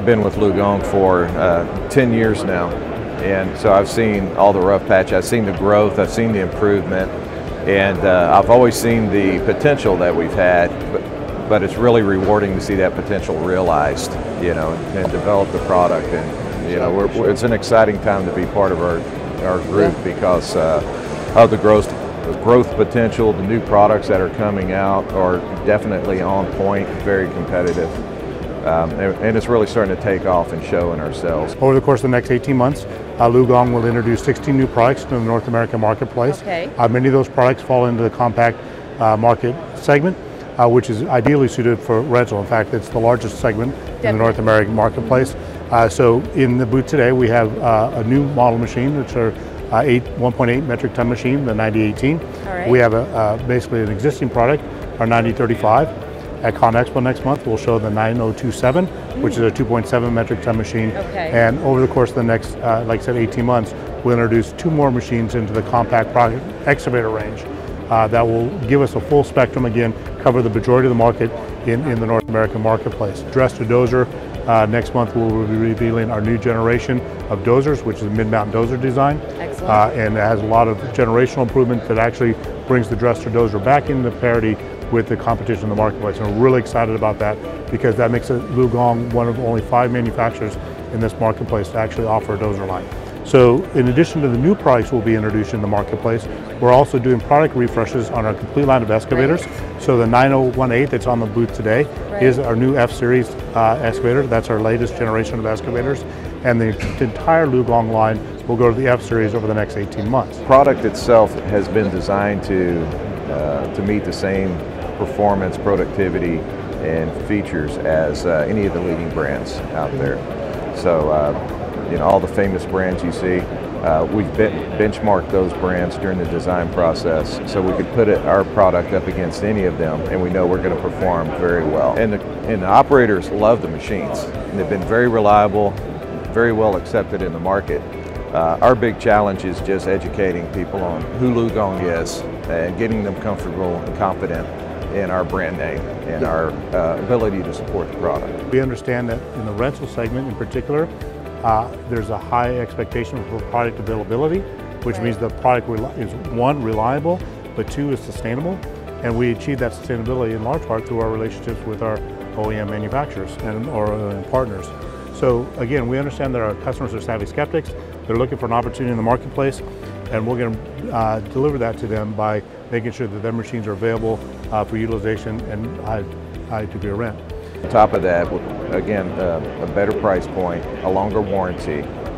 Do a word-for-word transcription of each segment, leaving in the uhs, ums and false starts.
I've been with Lugong for uh, ten years now, and so I've seen all the rough patch. I've seen the growth, I've seen the improvement, and uh, I've always seen the potential that we've had, but, but it's really rewarding to see that potential realized, you know, and develop the product. And you know, we're, we're, it's an exciting time to be part of our, our group because uh, of the growth, the growth potential. The new products that are coming out are definitely on point, very competitive. Um, and, and it's really starting to take off and show in our sales. Over the course of the next eighteen months, uh, Lugong will introduce sixteen new products to the North American marketplace. Okay. Uh, many of those products fall into the compact uh, market segment, uh, which is ideally suited for rental. In fact, it's the largest segment Definitely. in the North American marketplace. Uh, so in the booth today, we have uh, a new model machine, which are uh, eight, one point eight metric ton machine, the ninety eighteen. All right. We have a, uh, basically an existing product, our ninety thirty-five. At ConExpo next month, we'll show the nine oh two seven, which is a two point seven metric ton machine. Okay. And over the course of the next, uh, like I said, eighteen months, we'll introduce two more machines into the compact product excavator range uh, that will give us a full spectrum, again, cover the majority of the market in, in the North American marketplace. Dresster dozer, uh, next month we'll be revealing our new generation of dozers, which is a mid-mount dozer design. Excellent. Uh, and it has a lot of generational improvement that actually brings the Dresster dozer back into parity with the competition in the marketplace. And we're really excited about that because that makes it Lugong one of only five manufacturers in this marketplace to actually offer a dozer line. So in addition to the new products we'll be introducing in the marketplace, we're also doing product refreshes on our complete line of excavators. Right. So the nine oh one eight that's on the booth today right. is our new F-Series uh, excavator. That's our latest generation of excavators. And the entire Lugong line will go to the F-Series over the next eighteen months. The product itself has been designed to, uh, to meet the same performance, productivity, and features as uh, any of the leading brands out there. So, uh, you know, all the famous brands you see, uh, we've ben benchmarked those brands during the design process, so we could put it, our product up against any of them, and we know we're going to perform very well. And the, and the operators love the machines, and they've been very reliable, very well accepted in the market. Uh, our big challenge is just educating people on who Lugong is and getting them comfortable and confident in our brand name and our uh, ability to support the product. We understand that in the rental segment in particular, uh, there's a high expectation for product availability, which means the product is one, reliable, but two, is sustainable. And we achieve that sustainability in large part through our relationships with our O E M manufacturers and or uh, partners. So again, we understand that our customers are savvy skeptics. They're looking for an opportunity in the marketplace, and we're going to uh, deliver that to them by making sure that their machines are available uh, for utilization and high, high degree of rent. On top of that, again, uh, a better price point, a longer warranty,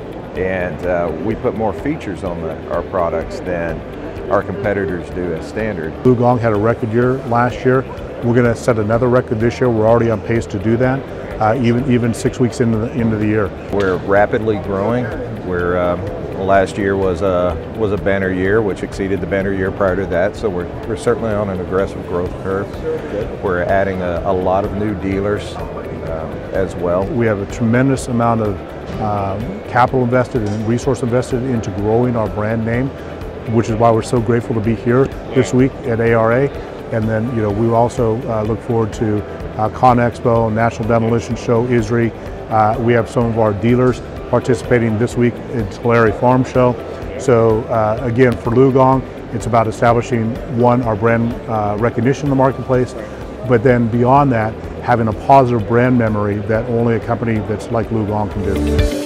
and uh, we put more features on the, our products than our competitors do as standard. Lugong had a record year last year. We're going to set another record this year. We're already on pace to do that, uh, even even six weeks into the into the year. We're rapidly growing. We're um, last year was a was a banner year, which exceeded the banner year prior to that. So we're we're certainly on an aggressive growth curve. We're adding a, a lot of new dealers um, as well. We have a tremendous amount of um, capital invested and resource invested into growing our brand name, which is why we're so grateful to be here this week at A R A. And then, you know, we also uh, look forward to uh, ConExpo, National Demolition Show, I S R I. Uh, we have some of our dealers participating this week at Tulare Farm Show. So uh, again, for Lugong, it's about establishing, one, our brand uh, recognition in the marketplace, but then beyond that, having a positive brand memory that only a company that's like Lugong can do.